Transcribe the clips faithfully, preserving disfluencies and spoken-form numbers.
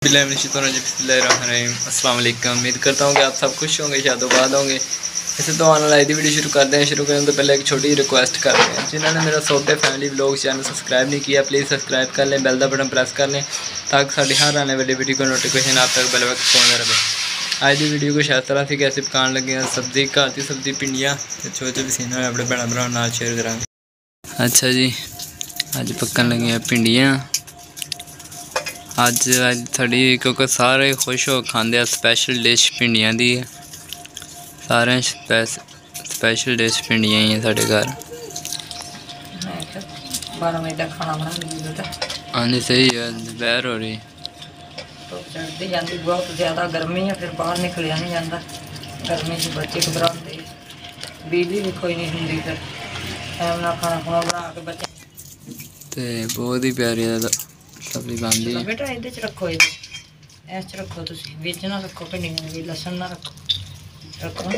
बिस्मिल्लाहिर्रहमानिर्रहीम। अस्सलाम वालेकुम। उम्मीद करता हूँ कि आप सब खुश होंगे, शादोबाद होंगे। वैसे तो आने वाली वीडियो शुरू करते हैं। शुरू करने तो पहले एक छोटी रिक्वेस्ट करते हैं, जिन्होंने मेरा सोटे फैमिली व्लॉग चैनल सब्सक्राइब नहीं किया प्लीज़ सब्सक्राइब कर लें, बेल का बटन प्रेस कर लें ताकि साड़ी हर आने वाली वीडियो को नोटिफिकेशन आप तक बेल वक्त पहुँचता रहे। आज की वीडियो को इस तरह से कैसे पकाने लगे सब्जी घर की सब्जी भिंडियाँ छोटे पसीना अपने भैन भरा नाल शेयर करा। अच्छा जी, अज पकन लगी भिंडियाँ। अज अज थोड़ी क्योंकि सारे खुश हो खाते स्पैशल डिश भिंडियां दी है। सारे स्पैशल डिश भिंडियां ही है साढ़े घर। हाँ जी सही है, दोपहर हो रही चढ़ती जाती बहुत ज़्यादा गर्मी है, फिर बाहर निकलिया नहीं जाता। गर्मी से बच्चे घबराते, बिजली भी कोई नहीं होंगी, फिर टाइम ना खाना खुना बना के बच्चे बहुत ही प्यारी सब्जी बनती है। बेटा ये रखो, ये रखो, तुम बिच ना रखो भिंडियां भी, लसन ना रखो रखो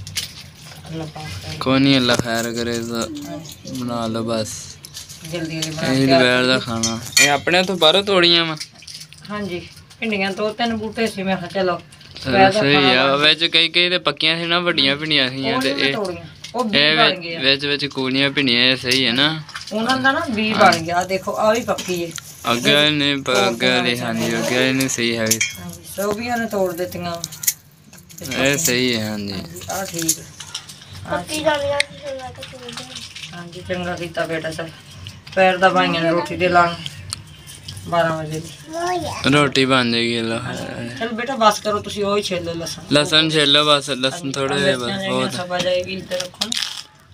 कोई नहीं, अल्लाह खैर करे तो बना लो बस जल्दी जल्दी। दोपहर का खाना ये अपने तो बाहरों तोड़ियां वा। हाँ जी, भिंडियां दो तीन बूटे सी, मैं चलो सही है। विच कई कई तो पक्कियां सी ना, वड्डियां भिंडियां सी ते ए विच विच कूलियां भिंडियां। सही है ना, उन्हां दा ना बी बन गया। देखो आ भी पक्की है अगे ने अगे वाली। हाँ जी अगे ने सही है, सोबियां ने तोड़ देतियां। ए सही है। हाँ जी आ ठीक है। हाँ जी चंगा कीता बेटा। सब पैर दा भाइयां ने रोटी दे लान बारह बजे रोटी बन जाएगी। चल बेटा बस करो, तुसी ओही छेलो लसन लसन छेलो बस, लसन थोड़े बस बहुत सब आ जाएगी। इधर रखो ना,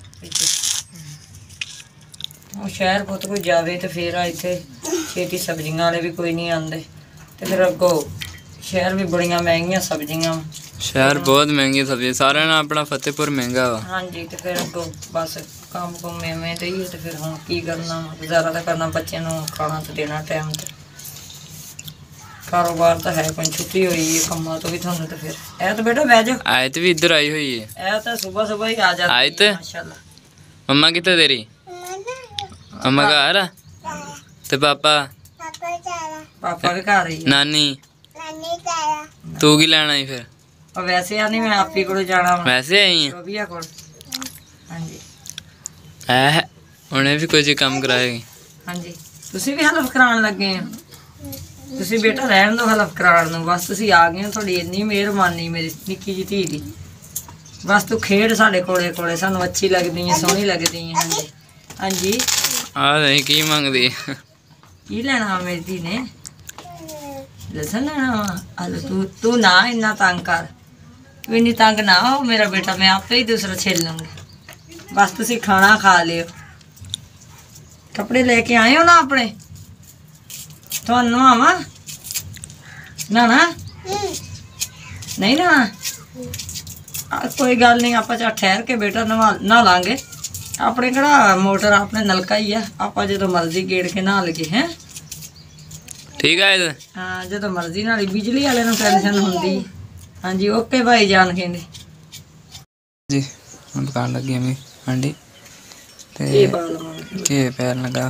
वो शहर बहुत कोई जावे तो फिर इतने छेती सब्जियां वाले भी कोई नहीं आते, तो फिर अगो शहर भी बड़िया महंगिया सब्जियां। शहर बहुत महंगी सब्जी, सारे ना अपना फतेहपुर महंगा वा। हाँ जी, तो फिर अगो बस काम कुम एवें तो ही, तो फिर हम की करना, गुजारा तो करना, बच्चों को खाना तो देना टाइम तो। कारोबार तो है, कोई छुट्टी हुई है कम्मा तो भी थानू, तो फिर ए तो बेटा बह जाओ। आयत भी इधर आई हुई है, ए तो सुबह सुबह ही आ जाती आयत है माशाल्लाह। मम्मा कितने तेरी मम्मा घर आ ते पापा पापा के घर ही नानी तू की लेना ही फिर? और वैसे आनी मैं आपी को जाना, वैसे आई है शोभिया को। हाँ जी है, उन्हें भी कोई काम कराएगी। हाँ जी, तुसी भी हेल्प कराने लगे हैं। तुसी बेटा रहन दो हेल्प कराने नूं, बस तुसी आ गए हो, थोड़ी इन्नी मेहरबानी मेरी निक्की जी धी दी। बस तू खेड साडे कोले कोले, सानू अच्छी लगदी है, सोहनी लगदी है। हाँ जी हाँ जी आ नहीं की मंगदी की लेना मेरी धी ने? लसन लेना वा? हलो तू तू ना इन्ना तंग कर, तू इन्नी तंग ना हो मेरा बेटा, मैं आपे ही दूसरा छेल लूँगी। बस तुसी खाना खा लियो। कपड़े लेके आए हो ना अपने? तो नहावा ना ना नहीं ना, कोई गल नहीं, आप ठहर के बेटा नहा नहा लांगे। अपने कड़ा मोटर अपने नलका ही है, आप जो मर्जी गेड़ के नहा लगे हैं। ठीक है हाँ जो मर्जी नाली बिजली वाले नूं टेंशन होंदी। हाँ जी ओके भाई जान कहंदे जी। हम पकान लगे हमें हांडी ते के पैर लगा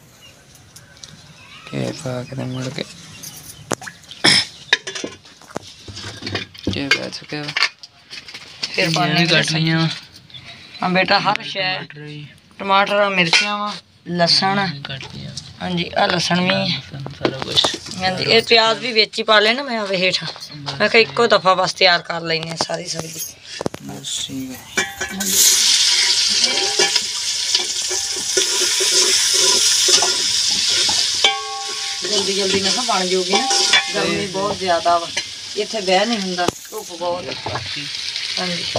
के पा के मुड़ के के पैर चुके फिर पानी कट लिया। हाँ बेटा हर शय टमाटर मिर्चियाँ वा लसन। हाँ जी आ लसन भी सारा कुछ। हाँ जी ये प्याज भी विच ही पा लेना, मैं आवे हेठा मैं कहा इक्को दफा बस तैयार कर लेनी है सारी सब्जी। ठीक है जल्दी जल्दी ना बन जाऊगी ना, गर्मी बहुत ज्यादा वा, इत्थे बह नहीं हुंदा, धुप बहुत। हाँ जी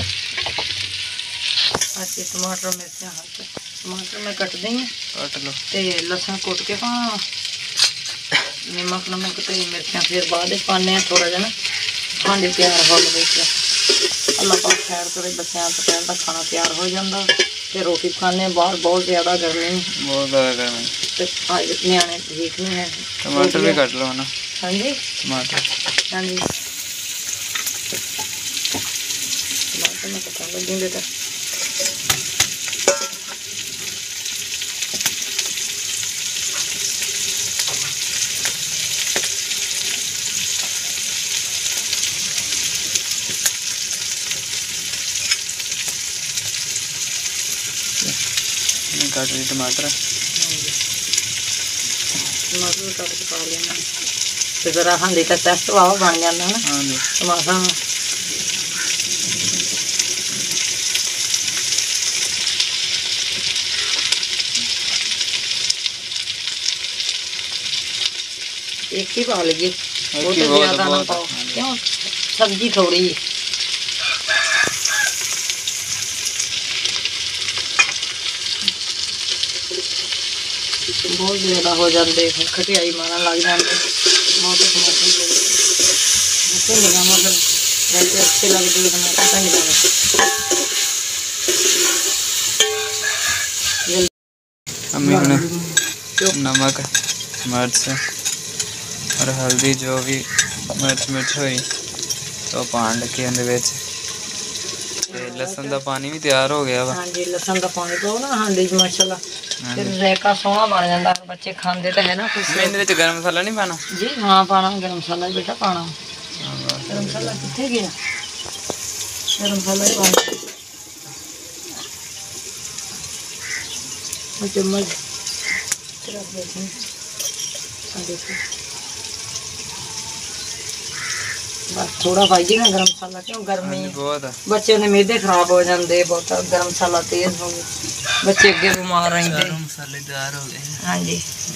अच्छे टमाटर मिर्चियाँ हर टमाटर मैं कट दी कट लो ते लसन कुट के पा, नमक नमक ते मिर्चियाँ फिर बाद पाने थोड़ा जहा हांडी तैयार हो लगे। अल्लाह पाक खैर करे, बच्चों दोपहर का खाना तैयार हो जाता, फिर रोटी खाने बाहर बहुत ज़्यादा गर्मी बहुत ज़्यादा गर्मी तो आज न्याणे ठीक नहीं है। टमाटर भी कट लो ना। हाँ जी टमाटर हाँ जी टमाटर मैं कटा लगी बेटा। कट ली टमाटर टमाटर कट के पा लेना ते जरा हल्दी का टेस्ट वावा बन जाता है ना। हाँ जी टमाटर एक ही पा लीजिए, वो तो ज्यादा ना पाओ क्यों सब्जी थोड़ी बहुत ज्यादा हो जाते खटियाई मारन लग जाते बहुत टमाटर लगा फिर अच्छे लगते टमाटर नहीं अम्मी ने नमक मिर्च और हल्दी जो भी मिर्च मिर्च हुई तो पान लगे अंदर लसन का पानी भी तैयार हो गया वा। हाँ जी लसन का पानी पाओ ना हाँ जी माशाल्लाह फिर रेका सोहना बन जाता है बच्चे खाते तो है ना कुछ मैंने तो गरम मसाला नहीं पाना जी हाँ पाना गरम मसाला बेटा पाना गरम मसाला कितने गया गरम मसाला ही पाना चम्मच देखो बस थोड़ा पाइए ना गरम मसाला क्यों गर्मी बहुत बच्चे ने मेदे खराब हो जाते बहुत गरम मसाला तेज हो गए बच्चे अगे बीमार रहते मसाले तैयार हो गए। हाँ जी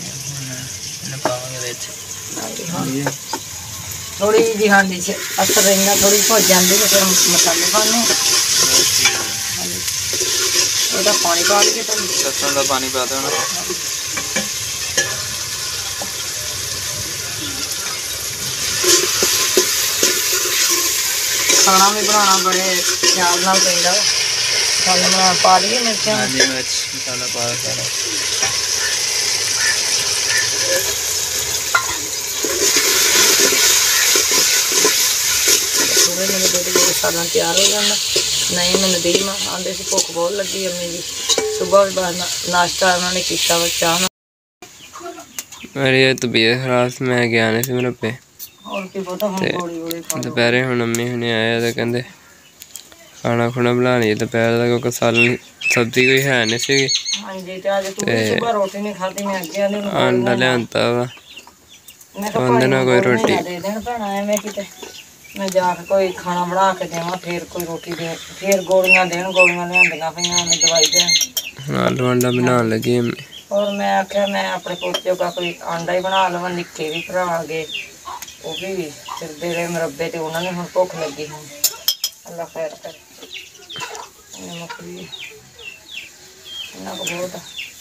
थोड़ी जी हाँ जी असर रहेगा थोड़ी भुज जाती तो फिर मसाले पाने पानी पा के लसन का पानी पा दो ना खाना भी बनाना बड़े ख्याल नाल पैंदा मसाला बना पा दिए मिर्चा मिर्च मसाला पा सारा थोड़े मेरे बेटे मेरे सालन तैयार हो जाना नहीं मैंने दी मैं आंदे से भुख बहुत लगी अम्मी जी सुबह भी बस नाश्ता उन्होंने किया वा चाह मेरी तबीयत खराब मैं गया नहीं सी मेरे पे और की पता हम गोली गोली खा दोपहरे हुण अम्मी हुणे आए तो कहते खाना खुना बना ली दोपहर का क्योंकि सालन सब्जी कोई है नहीं सी हाँ जी ते आज तू भी सुबह रोटी नहीं खाती मैं अगे आने अंडा लियांता वा मैं कहा पानी ना कोई रोटी दे देन भैणा मैं किते मैं जाके कोई खाना बना के देवां फिर कोई रोटी दे फिर गोलियां देन गोलियां लियांदियां पईयां मैं दवाई देन आलू अंडा बनाने लगी अम्मी और मैं आख्या मैं अपने पोते का कोई अंडा ही बना लवां निक्के भी भरा आ गए वो भी फिरदे रहे मुरब्बे तो उन्होंने हम भुख लगी हम अल्लाह खैर कर बहुत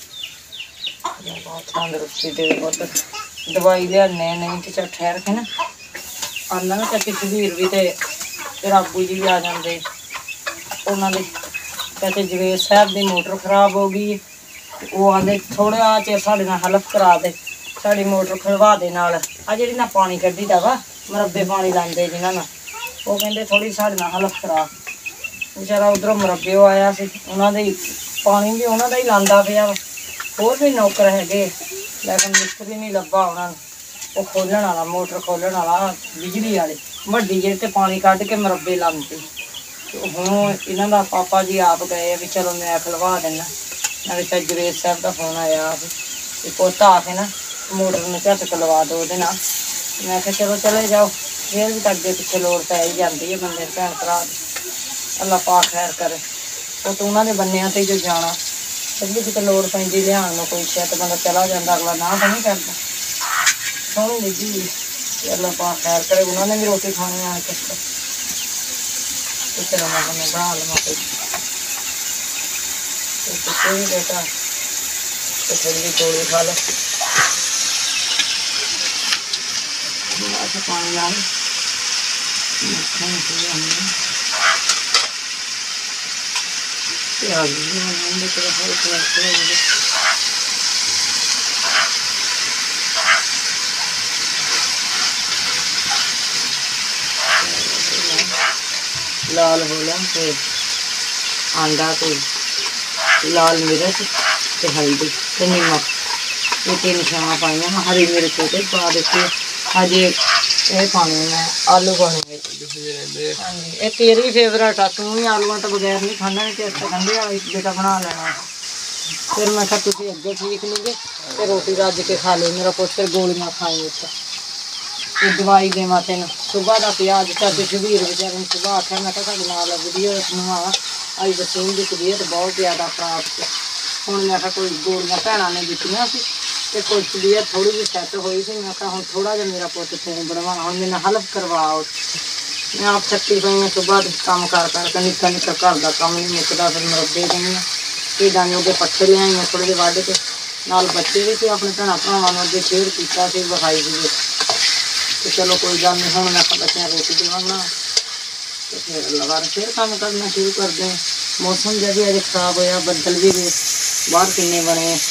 बहुत तंदरुस्ती दे बहुत दवाई लियाने नहीं तो चल ठहर के ना आना ना चाची सुधीर भी तो राबू जी भी आ जाते उन्होंने कहते जवेद साहब की मोटर खराब हो गई वो आते थोड़ा चिर साढ़े नाल हेल्प करा दे साड़ी मोटर खलवा दे नाल आ जी ना पानी कड्ढी दा वा मुरब्बे पानी लाते जिन्होंने ना वो कहते थोड़ी साढ़े नाल हेल्प करा बेचारा उधरों मुरब्बे आया से उन्होंने पानी भी उन्होंने ही लाता पाया होर भी नौकर है लेकिन मिस्त्री नहीं लभा उन्होंने वो खोलन वाला मोटर खोलन वाला बिजली वाली वड्डी जी ते पानी कढ़ के मुरब्बे लाते हुण इन्हां दा पापा जी आप गए भी चलो मैं खलवा देना नाले फिर जवेद साहब का फोन आया पुत आके ना मोटर में झटक लवा दो वो नाल मैं आख्या चलो चले जाओ फिर भी अगे पिछे लोड़ पै ही जाती है बंदे भैन भरा अल्लाह पाक खैर करे वो तो उन्होंने बन्निया से जो जाना फिर भी कितने लोड़ पैंदी लियान में कोई शायद बंदा चला जाता अगला ना तो नहीं करता सोहनी निजी अल्लाह पाक खैर करे उन्होंने भी रोटी खानी आ किस चलो मैं हमें बना लवा कोई तो भी बेटा तो थोड़ी जी गोली खा लो पानी ला लाल बोला तो आंडा तो लाल मिर्च तो हल्दी तो नमक ये तीन शाम पाइया हरी मिर्च तो पा देती अजे ये पाने मैं आलू पाने हाँ जी ये तेरी फेवरेट आ तू भी आलूआ तो बगैर नहीं खाना नहीं तो खंडे वाला बेटा बना लेना फिर मैं कहा तुम अगे ठीक नहीं गे तो रोटी रज के खा लो मेरा पुत, फिर गोलियां खाई उस फिर दवाई देवा तेन सुबह का प्याज चाचे शबीर बेचारे ने सुबह आख्या मैं नाल वीडियो नवा आई वसीम की तबीयत बहुत ज़्यादा खराब से हूँ मैं कोई गोलियां भैन ने दित्तियां सी ते कोई तबीयत थोड़ी जी सैट हुई सी मैं हूँ थोड़ा जहा मेरा पुत खून बनवा हूँ मेरे हेल्प करवा मैं आप थकी पई मैं सुबह काम कर करके निक्का निक्का घर का काम नहीं मुकता फिर मुरब्बे देनी भेडां ने अगे पट्ठे लियाई मैं थोड़े ਜਿਹੇ वढ़ के नाल बच्चे भी थे अपने भैन भरावां नूं अगे शेयर किया सी विखाई दी तो चलो कोई गल नहीं हुण मैं बच्चों रोटी देवां बना तो फिर लगा फिर काम करना शुरू कर दें। मौसम जब भी अज खराब होया बदल भी गए बाहर किन्ने बने